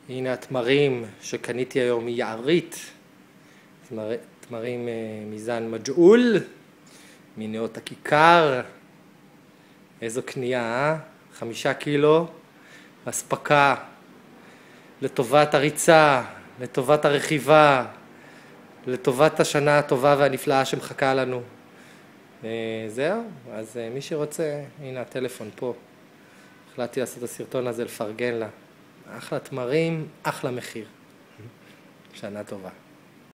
הנה התמרים שקניתי היום מיערית, תמרים מזן מג'עול, מנאות הכיכר. איזו קנייה, 5 קילו, אספקה לטובת הריצה, לטובת הרכיבה, לטובת השנה הטובה והנפלאה שמחכה לנו. זהו, אז מי שרוצה, הנה הטלפון פה. החלטתי לעשות את הסרטון הזה, לפרגן לה. אחלה תמרים, אחלה מחיר. שנה טובה.